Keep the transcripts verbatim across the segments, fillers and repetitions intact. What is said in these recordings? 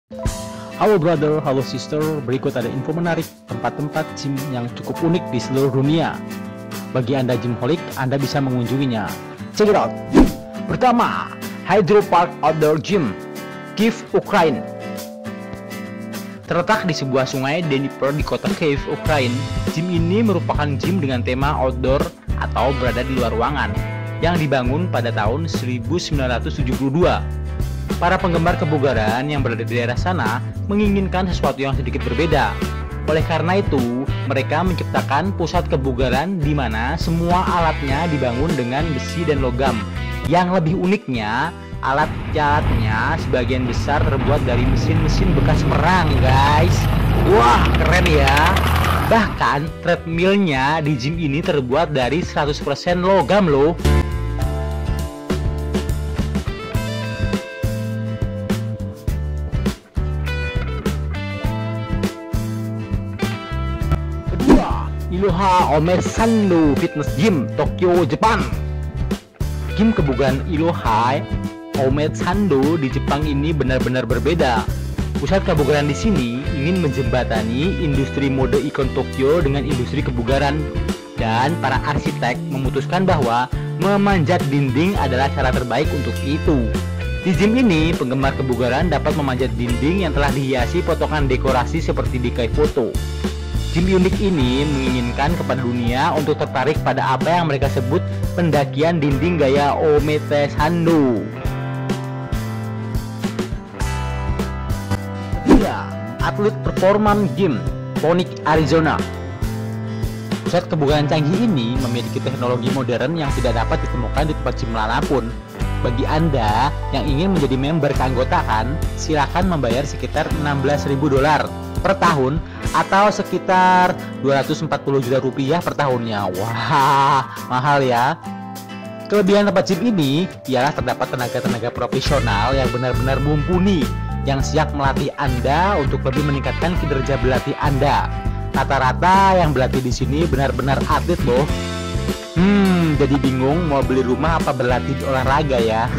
Halo brother, halo sister, berikut ada info menarik tempat-tempat gym yang cukup unik di seluruh dunia. Bagi Anda gymholic, Anda bisa mengunjunginya. Check it out. Pertama, Hydro Park Outdoor Gym, Kiev, Ukraina. Terletak di sebuah sungai Dnieper di kota Kiev, Ukraina, gym ini merupakan gym dengan tema outdoor atau berada di luar ruangan yang dibangun pada tahun seribu sembilan ratus tujuh puluh dua. Para penggemar kebugaran yang berada di daerah sana menginginkan sesuatu yang sedikit berbeda. Oleh karena itu, mereka menciptakan pusat kebugaran di mana semua alatnya dibangun dengan besi dan logam. Yang lebih uniknya, alat-alatnya sebagian besar terbuat dari mesin-mesin bekas perang, guys. Wah, keren ya. Bahkan treadmillnya di gym ini terbuat dari seratus persen logam loh. Iloha Omesando Fitness Gym, Tokyo, Jepang. Gym kebugaran Iloha Omesando di Jepang ini benar-benar berbeda. Pusat kebugaran di sini ingin menjembatani industri mode ikon Tokyo dengan industri kebugaran, dan para arsitek memutuskan bahwa memanjat dinding adalah cara terbaik untuk itu. Di gym ini, penggemar kebugaran dapat memanjat dinding yang telah dihiasi potongan dekorasi seperti di kayak foto. Gym unik ini menginginkan kepada dunia untuk tertarik pada apa yang mereka sebut pendakian dinding gaya Omesando. Ketiga, Athlete Performance Gym, Phoenix, Arizona. Pusat kebugaran canggih ini memiliki teknologi modern yang tidak dapat ditemukan di tempat gym manapun. Bagi Anda yang ingin menjadi member keanggotaan, silakan membayar sekitar enam belas ribu dolar per tahun atau sekitar dua ratus empat puluh juta rupiah per tahunnya. Wah, mahal ya. Kelebihan tempat gym ini ialah terdapat tenaga-tenaga profesional yang benar-benar mumpuni, yang siap melatih Anda untuk lebih meningkatkan kinerja berlatih Anda. Rata-rata yang berlatih di sini benar-benar atlet loh. Hmm, jadi bingung mau beli rumah apa berlatih di olahraga ya.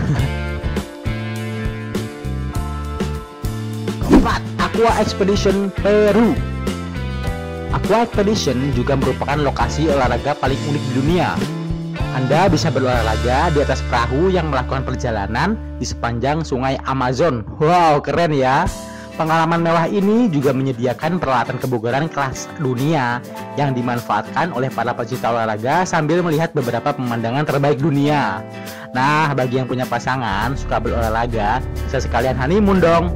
Keempat, Aqua Expedition, Peru. Aqua Expedition juga merupakan lokasi olahraga paling unik di dunia. Anda bisa berolahraga di atas perahu yang melakukan perjalanan di sepanjang sungai Amazon. Wow, keren ya. Pengalaman mewah ini juga menyediakan peralatan kebugaran kelas dunia yang dimanfaatkan oleh para pecinta olahraga sambil melihat beberapa pemandangan terbaik dunia. Nah, bagi yang punya pasangan suka berolahraga, bisa sekalian honeymoon dong.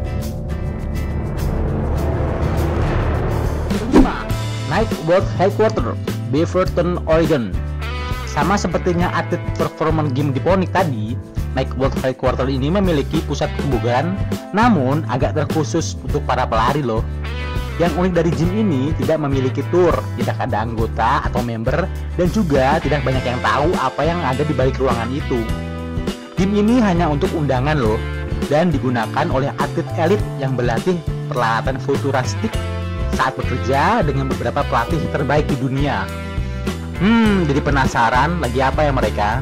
Nike World Headquarters, Beaverton, Oregon. Sama sepertinya atlet performance gym di Phoenix tadi, Nike World Headquarters ini memiliki pusat kebugaran, namun agak terkhusus untuk para pelari loh. Yang unik dari gym ini tidak memiliki tour, tidak ada anggota atau member, dan juga tidak banyak yang tahu apa yang ada di balik ruangan itu. Gym ini hanya untuk undangan loh, dan digunakan oleh atlet elit yang berlatih peralatan futuristik saat bekerja dengan beberapa pelatih terbaik di dunia. Hmm, jadi penasaran lagi apa ya mereka?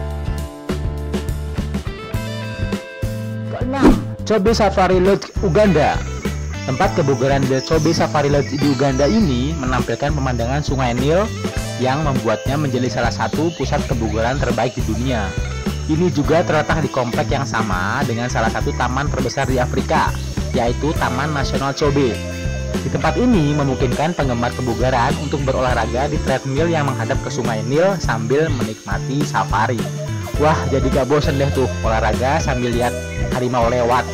Keenam, Chobe Safari Lodge, Uganda. Tempat kebugaran The Chobe Safari Lodge di Uganda ini menampilkan pemandangan Sungai Nil yang membuatnya menjadi salah satu pusat kebugaran terbaik di dunia. Ini juga terletak di komplek yang sama dengan salah satu taman terbesar di Afrika, yaitu Taman Nasional Chobe. Di tempat ini memungkinkan penggemar kebugaran untuk berolahraga di treadmill yang menghadap ke Sungai Nil sambil menikmati safari. Wah, jadi gak bosen deh tuh olahraga sambil lihat harimau lewat.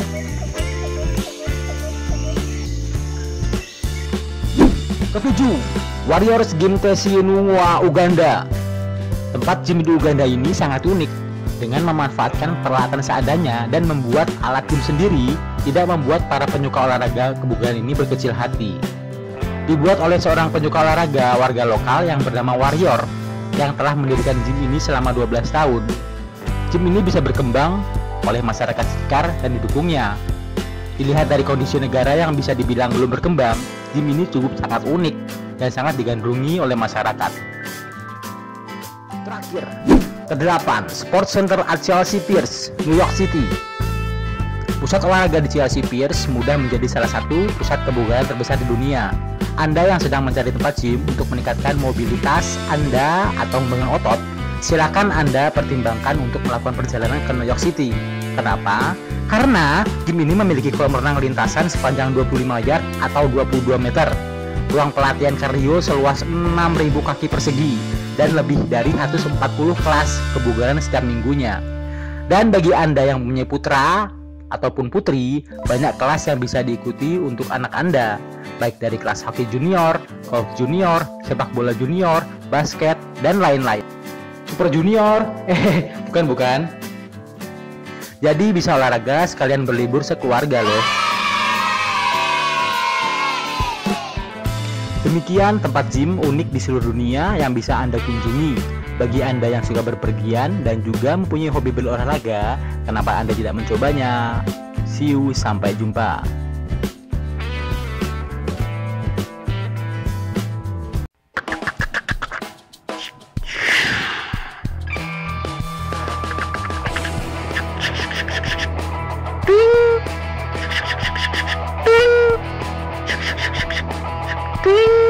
Ketujuh, Warriors Gym Tesinua, Uganda. Tempat gym di Uganda ini sangat unik dengan memanfaatkan peralatan seadanya dan membuat alat gym sendiri. Tidak membuat para penyuka olahraga kebugaran ini berkecil hati. Dibuat oleh seorang penyuka olahraga warga lokal yang bernama Warrior yang telah mendirikan gym ini selama dua belas tahun. Gym ini bisa berkembang oleh masyarakat sekitar dan didukungnya. Dilihat dari kondisi negara yang bisa dibilang belum berkembang, gym ini cukup sangat unik dan sangat digandrungi oleh masyarakat. Terakhir, kedelapan, Sports Center at Chelsea Piers, New York City. Pusat olahraga di Chelsea Piers mudah menjadi salah satu pusat kebugaran terbesar di dunia. Anda yang sedang mencari tempat gym untuk meningkatkan mobilitas Anda atau membangun otot, silakan Anda pertimbangkan untuk melakukan perjalanan ke New York City. Kenapa? Karena gym ini memiliki kolam renang lintasan sepanjang dua puluh lima yard atau dua puluh dua meter, ruang pelatihan kardio seluas enam ribu kaki persegi, dan lebih dari seratus empat puluh kelas kebugaran setiap minggunya. Dan bagi Anda yang mempunyai putra ataupun putri, banyak kelas yang bisa diikuti untuk anak Anda, baik dari kelas hoki junior, golf junior, sepak bola junior, basket, dan lain-lain. Super junior, eh bukan bukan. Jadi bisa olahraga sekalian berlibur sekeluarga loh. Demikian tempat gym unik di seluruh dunia yang bisa Anda kunjungi. Bagi Anda yang suka berpergian dan juga mempunyai hobi berolahraga, kenapa Anda tidak mencobanya? See you, sampai jumpa. Ding. Ding. Ding.